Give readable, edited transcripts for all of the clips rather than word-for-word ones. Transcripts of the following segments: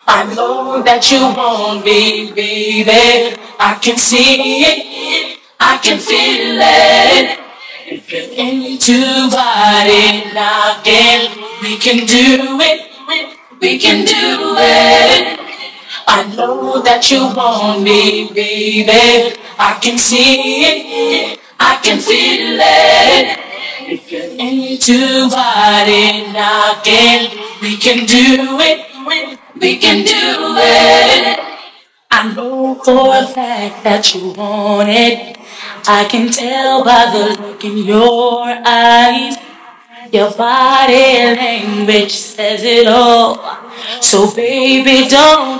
I know that you want me, baby. I can see it, I can feel it. If you're into body knocking, we can do it, we can do it. I know that you want me, baby. I can see it, I can feel it. If you're into body knocking, we can do it, we can do it. I know for a fact that you want it. I can tell by the look in your eyes. Your body language says it all. So baby, don't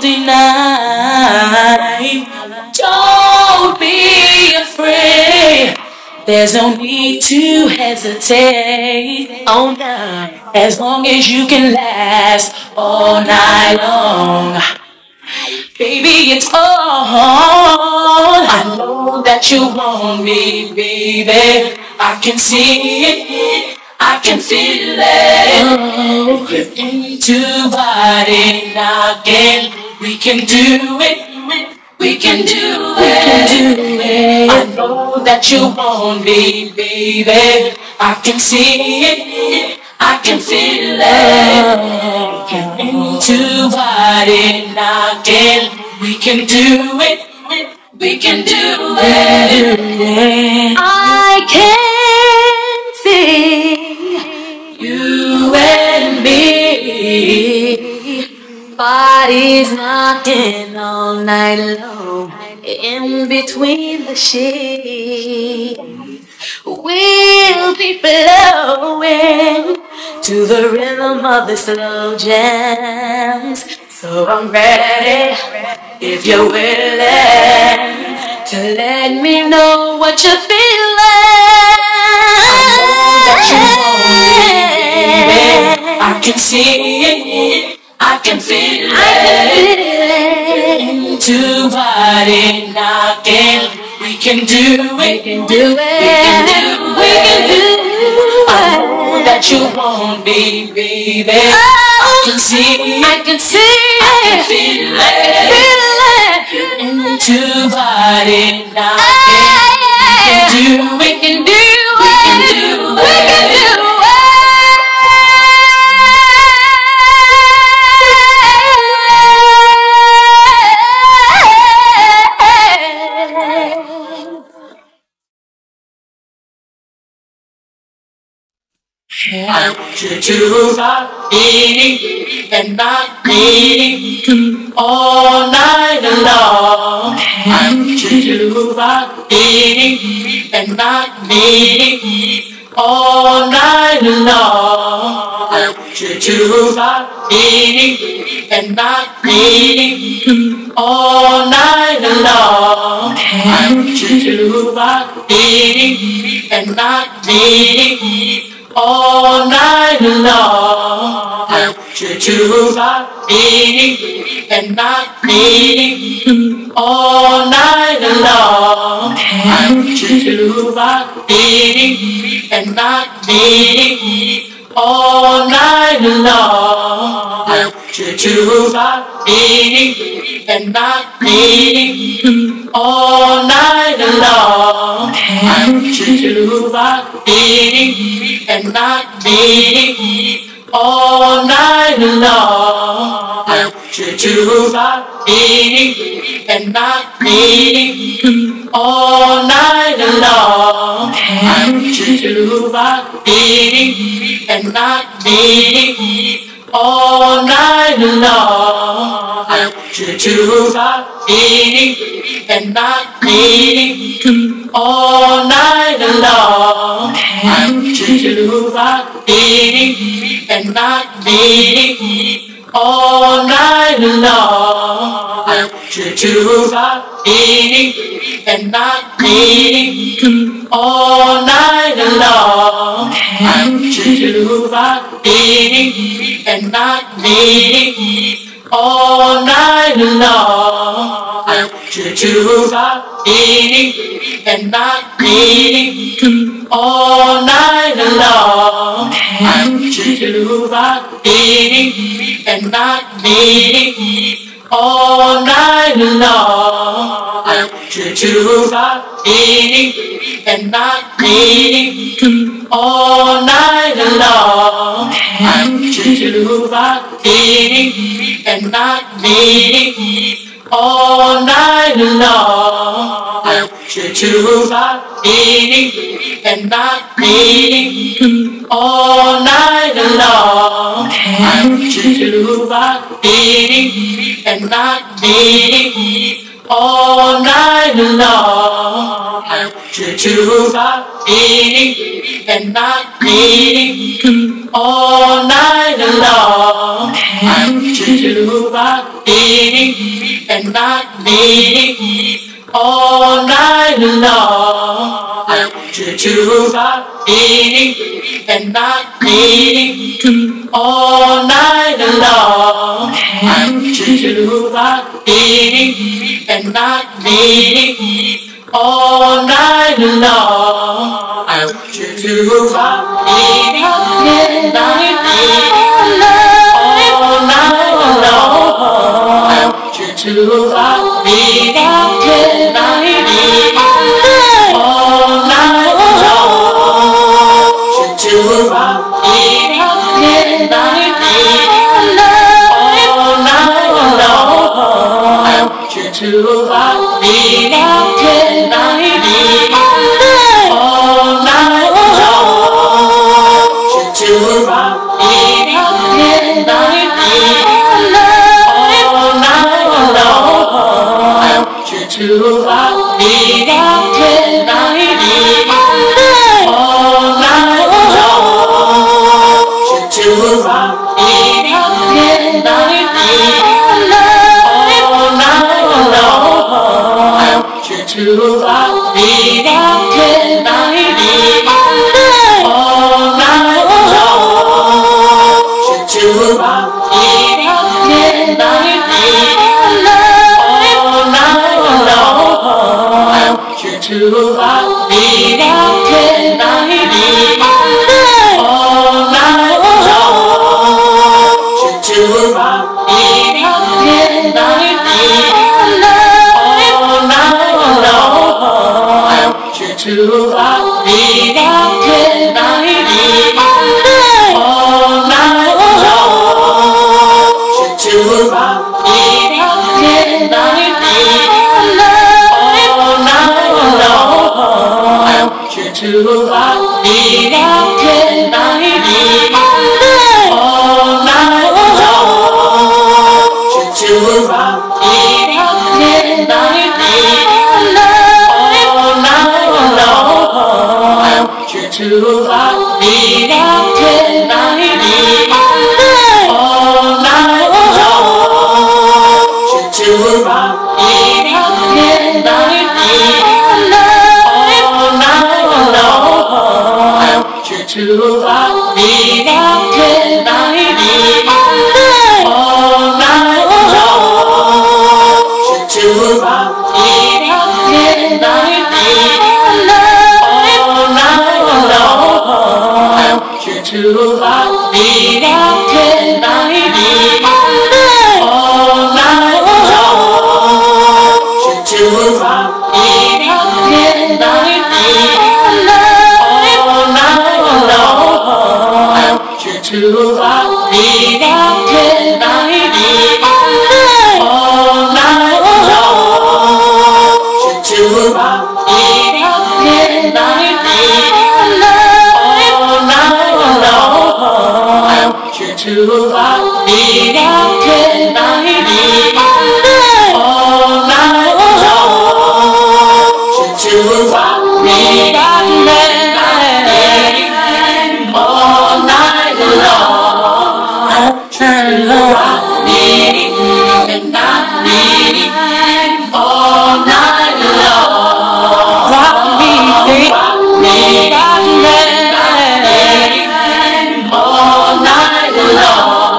deny. Don't be afraid. There's no need to hesitate. Oh no. As long as you can last all night long. Baby, it's on. I know that you want me, baby. I can see it, I can feel it. If you're into body knocking, we can do it, we can do it. I know that you want me, baby. I can see it, I can feel it. If you're into body knocking, we can do it, we can do it. I can see You and me, bodies knocking all night long in between the sheets. We'll be flowing to the rhythm of the slow jams. So I'm ready if you're willing to let me know what you're feeling. I can see it, I can feel it. Into body knocking, we can do it, we can do it, we can do it. I know that you want me, baby. I can see it, I can see I it, can feel I it. can feel it. Into body knocking, we can do it, we can do it, we can do it. I want you to rock me and not me all night long. I want you to rock me and not me all night long. I want you to rock me and not me all night long. I want you to rock me and not me all night long. I want you to rock me and not me all night long. I want you to rock me and not me all night long. I want you to rock me and not me all night long. I want you to rock me and not me all night long. I want you to rock me and not me all night long. I want you to rock me and not me all night long. I want you to rock me and not me all night long. I want you to rock me and not me all night long. I want you to rock me and not me all night long. I want you to rock me and not me all night long. I want you to rock me and not me all night long. I want you to rock me and not me me all night long. I want you to rock me and knock me all night long. I want you to rock me and knock me all night long. I want you to rock me and knock me all night long. I want you to rock me and knock me all night long. I want you to rock me and knock me all night long. I want you to rock me and knock me all night long. I want you to rock me and knock me all night long. I want you to rock me and knock me all night long. I want you to rock me and knock me all night long. I want you to rock me and knock me all night long. I want you to rock me and knock me all night long. I want you to rock me and knock me all night long. I want you to rock me and knock me all night long. I want you to rock me and knock me all night long. I want you to rock me and knock me all night long. I want you to rock me and knock me all night long. I want you to rock me and knock me all night long. I want you to rock me and knock me all night long. I want you to rock me and knock me all night long. I want you to rock me and knock me all night long. I want you to rock me and knock me all night long. I want you to rock me and knock me all night long. I want you to rock me and knock me all night long. I want you to rock me and knock me all night long. I want you to rock me and knock me all night long. I want you to rock me and knock me all night long. I want you to rock me and knock me all night long. I want you to rock me and knock me all night long. I want you to rock me and knock me all night long. I want you to rock me and knock me all night long. I want you to rock me and knock me all night long. I want you to rock me and knock me all night long. I want you to rock me and knock me all night long. I want you to rock me and knock me all night long. Rock me, rock me, rock me all night long.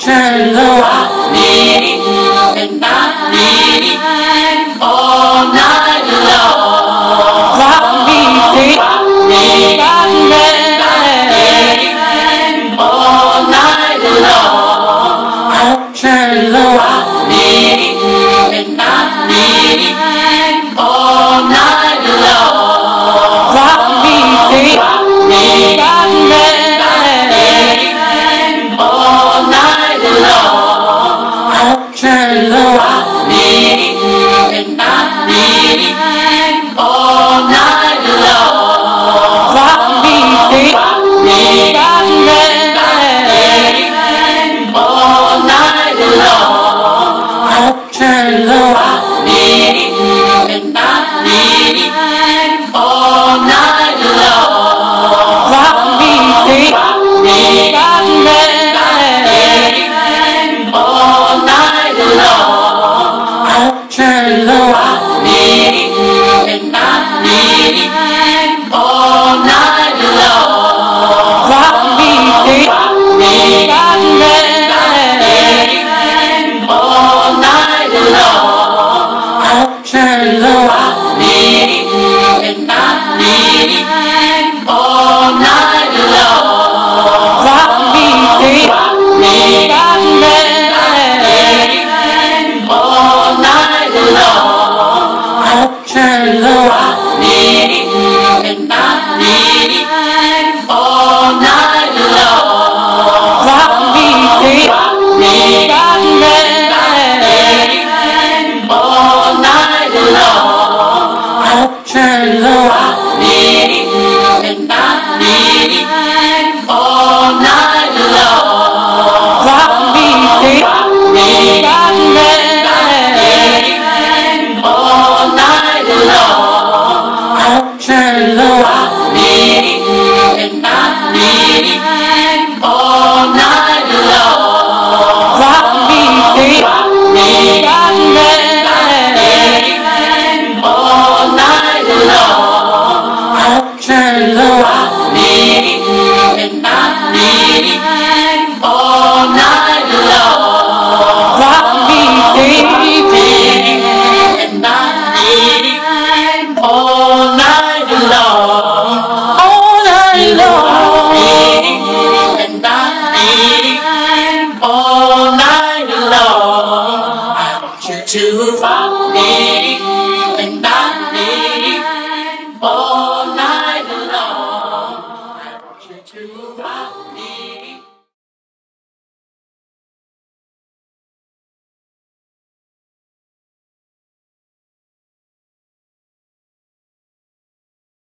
night long. Rock me and rock me all night long. Rock me, baby. Rock me, rock me all night long. All night long. Rock me and rock me all night long. Rock me, baby. Rock me, rock me all night long. All night long.